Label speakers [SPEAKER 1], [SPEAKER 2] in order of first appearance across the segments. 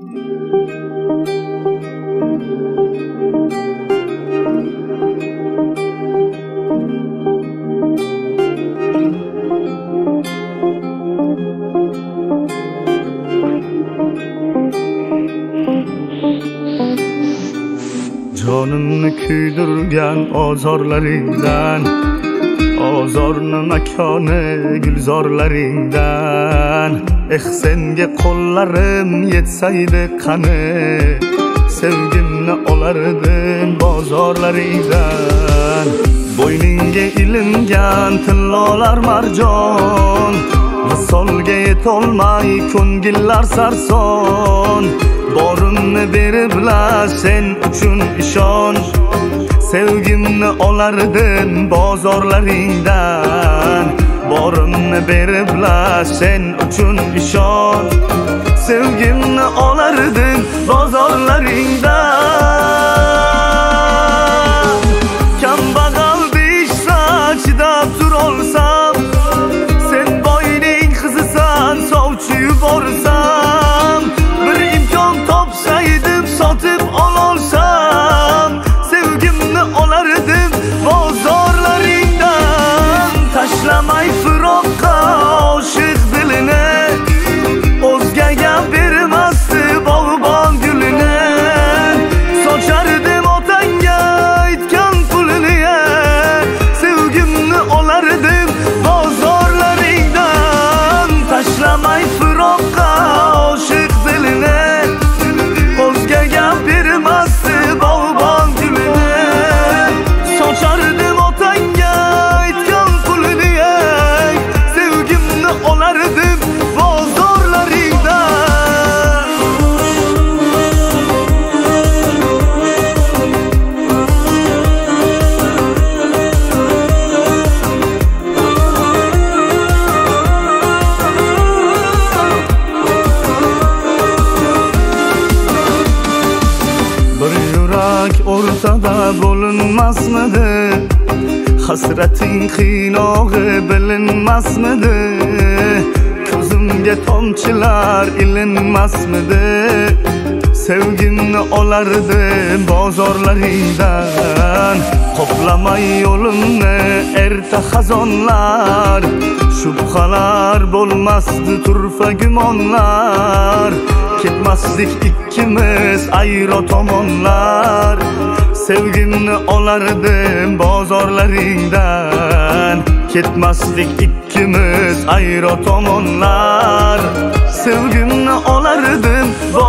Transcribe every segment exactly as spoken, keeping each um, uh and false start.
[SPEAKER 1] Jonimni kuydirgan ozorlaringdan, ozorni makoni gulzorlaringdan. Eh senga qo'llarim yetsaydi qani, sevgimni olardim bozorlaringdan. Bo'yningga ilingan tillolar marjon, visolga yetolmay ko'ngillar sarson. Borimni beriblar sen uchun ishonch, sevgimni olardim bozorlaringdan. Borimni beriblar sen uchun ishonch, sevgimni olardim bozorlaringdan. Kambag'al deyishsa chidab turolsam, sen boyning qizisan sovchi yuborsam. Bir imkon topsaydim sotib ololsam, sevgimni olardim bozorlaringdan. Tashlamay firoqqa oshiq dilini, o'zgaga bermasdi bog'bon gulini. Sochardim otangga aytgan pulini, sevgimni olardim bozorlaringdan. Tashlamay firoqqa oshiq dilini, o'zgaga bermasdi bog'bon gulini. Sochardim otangga aytgan pulini, sevgimni olardim bozorlaringdan. Bir yurak o'rtada bo'linmasmidi, hasrating qiynog'i bilinmasmidi, ko'zimga tomchilar ilinmasmidi. Sevgimni olardim bozorlaringdan. Qoplamay yo'limni erta xazonlar, shubhalar bo'lmasdi turfa gumonlar. Ketmasdik ikkimiz ayro tomonlar, sevgimni olardim bozorlaringdan. Ketmasdik ikkimiz ayro tomonlar, sevgimni olardim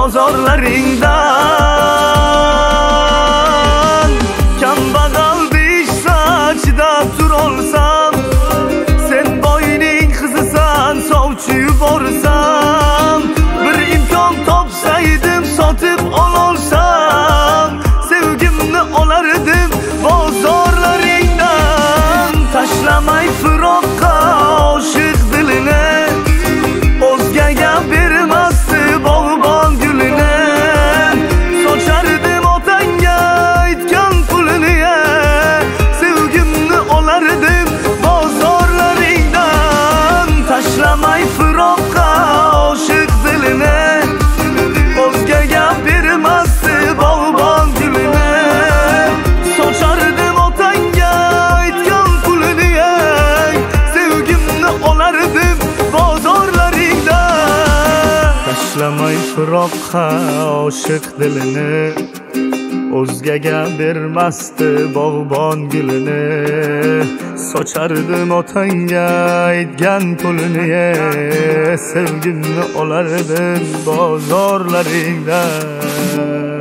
[SPEAKER 1] bozorlaringdan. Kambag'al deyishsa chidab turolsam, sen boyning qizisan sovchi yuborsam. Bir imkon topsaydim sotib ololsam, sevgimni olardim bozorlaringdan. Tashlamay firoqqa oshiq dilini, o'zgaga bermasdi bog'bon gulini. Sochardim otangga aytgan pulini, sevgimni olardim bozorlaringdan. Tashlamay firoqqa oshiq dilini, o'zgaga bermasdi bog'bon gulini. Sochardim otangga aytgan pulini, sevgimni olardim bozorlaringdan. Tashlamay firoqqa oshiq dilini, o'zgaga bermasdi bog'bon gulini. Sochardim otangga aytgan pulini, sevgimni olardim bozorlaringdan.